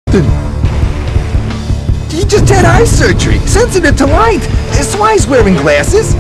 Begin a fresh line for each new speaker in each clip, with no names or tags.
He just had eye surgery, sensitive to light. That's why he's wearing glasses.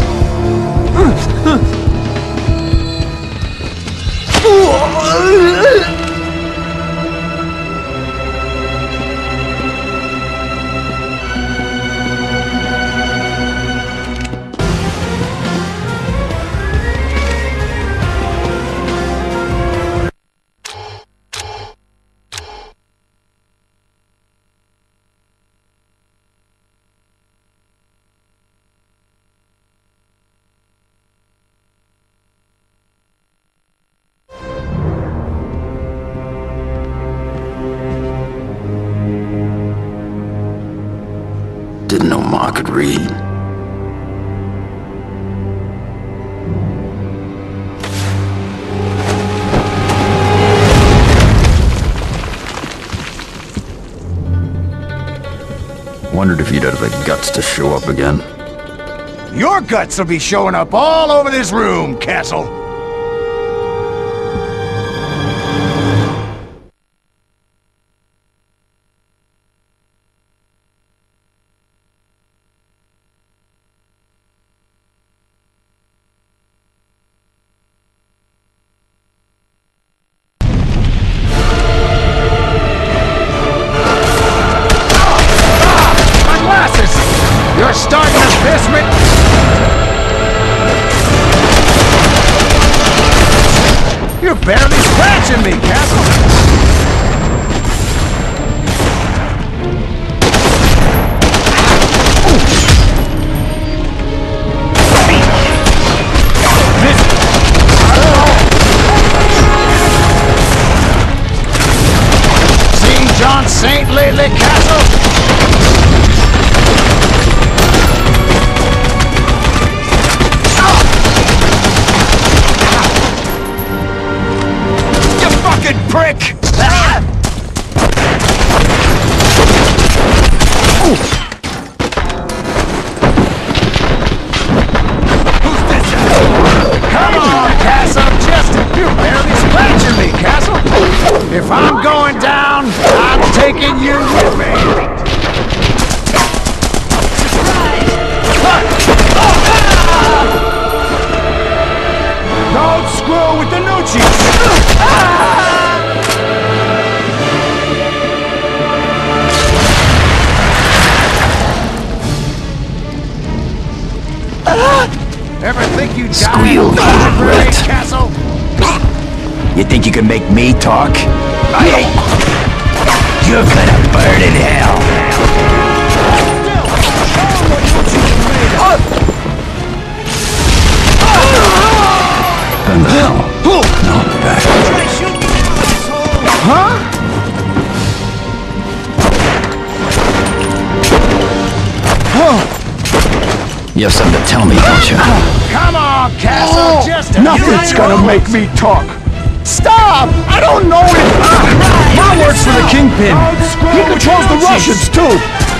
Didn't know Ma could read. Wondered if you'd have the guts to show up again.
Your guts will be showing up all over this room, Castle. You're starting to piss me! You're barely scratching me, Castle! Seen John Saint lately, Castle? Prick! Who's this? Come on, Castle! Just you're barely scratching me, Castle! If I'm going down, I'm taking you with me! Don't screw with the Nucci's! Ever think you'd
Squeal,
die in a library, Castle?
You think you can make me talk? You're gonna burn in hell! Burn the hell? No, back.
Huh?
You have something to tell me, don't you?
Come on, Castle! Just a
Nothing's gonna make me talk. Stop! I don't know it. Ma works for the Kingpin. He controls the Russians too.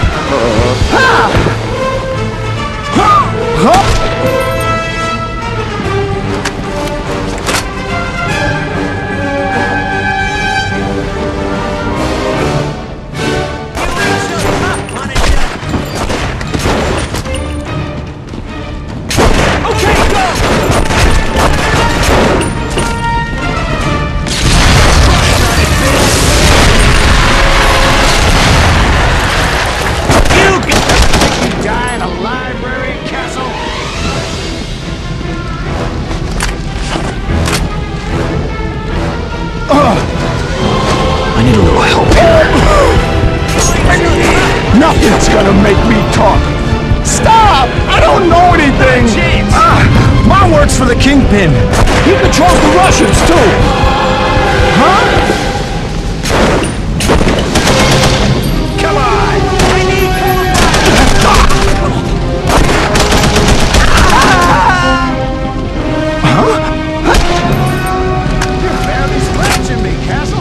Nothing's gonna make me talk. Stop! I don't know anything. Ma works for the Kingpin. He controls the Russians too. Huh?
Come on! I need You're barely scratching me, Castle!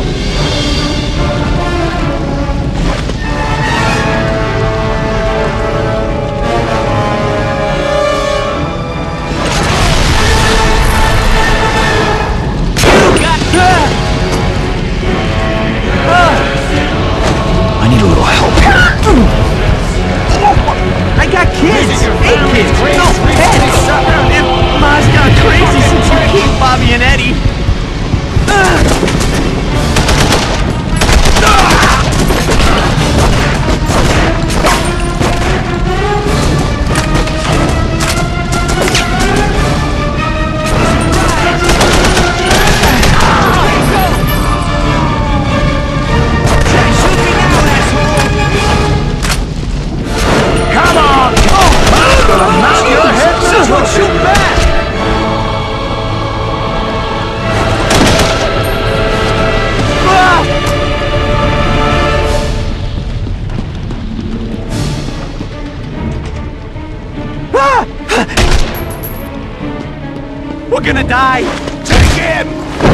die? Take him!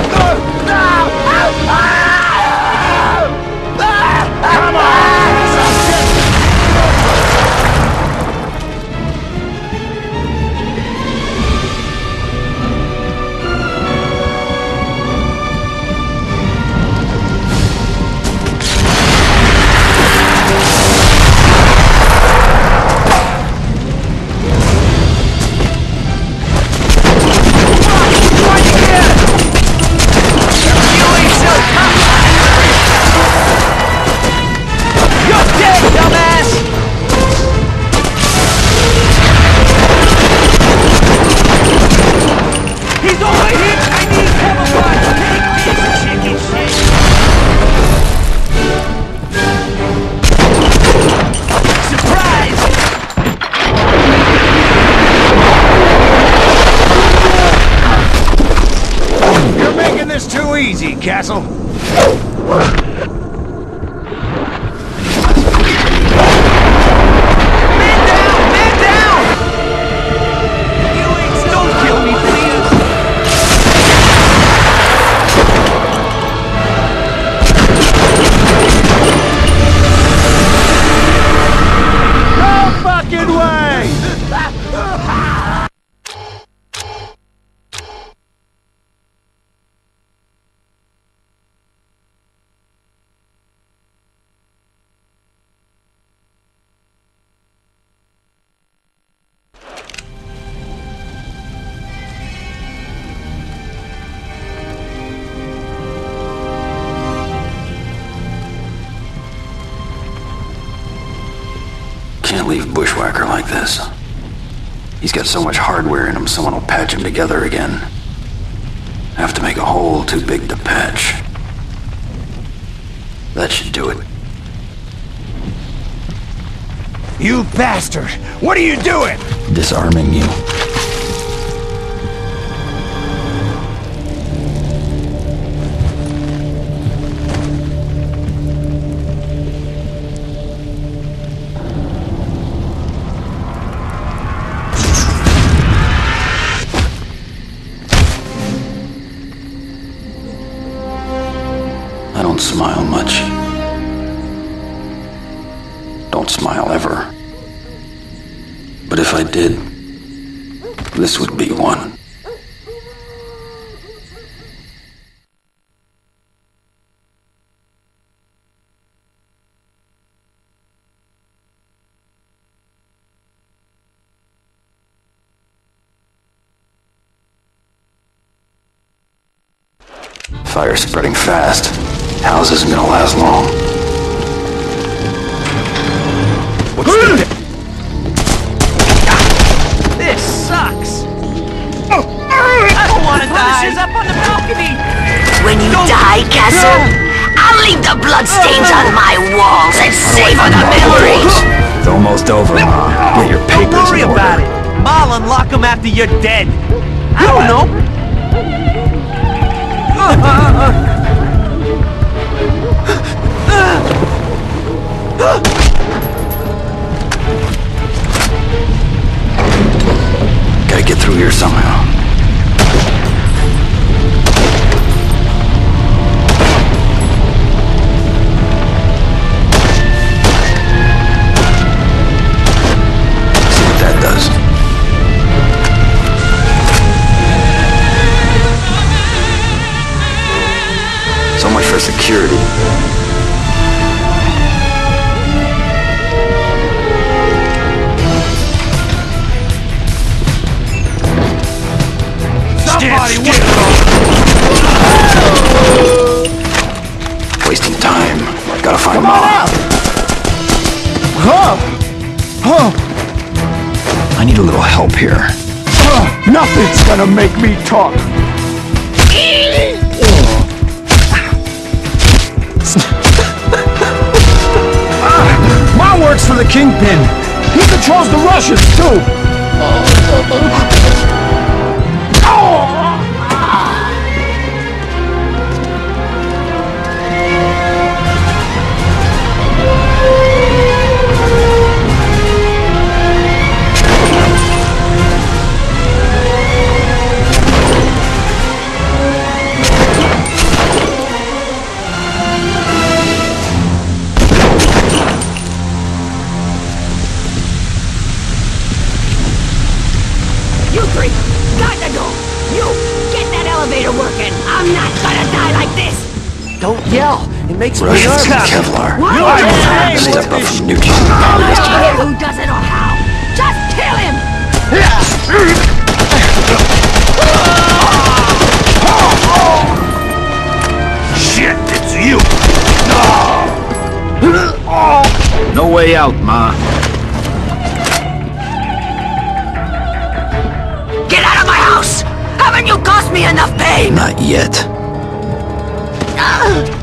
Come on! Easy, Castle. Man down! Don't kill me, please! No fucking way!
Can't leave Bushwhacker like this. He's got so much hardware in him, someone will patch him together again. Have to make a hole too big to patch. That should do it.
You bastard! What are you doing?
Disarming you. I don't smile much. Don't smile ever. But if I did, this would be one. Fire's spreading fast. House isn't gonna last long.
This sucks!
I don't wanna die!
Up on the balcony!
When you die, Castle, I'll leave the bloodstains on my walls and savor the memories!
It's almost over, Ma. Get your papers
Don't worry
in order.
about it! Ma'll unlock them after you're dead! I don't know!
Gotta get through here somehow. See what that does. So much for security.
Somebody
Wasting time. Gotta find Ma. I need a little help here.
Nothing's gonna make me talk. Ma works for the Kingpin. He controls the Russians, too.
broken. I'm not gonna die like this.
Don't yell. It makes me
Russians
nervous.
and Kevlar.
What?
Step up from Nucci.
I don't care who does it or how. Just kill him.
Shit, it's you! No way out, Ma.
Get out of my house! Haven't you caused me enough pain?
Not yet.
Ugh.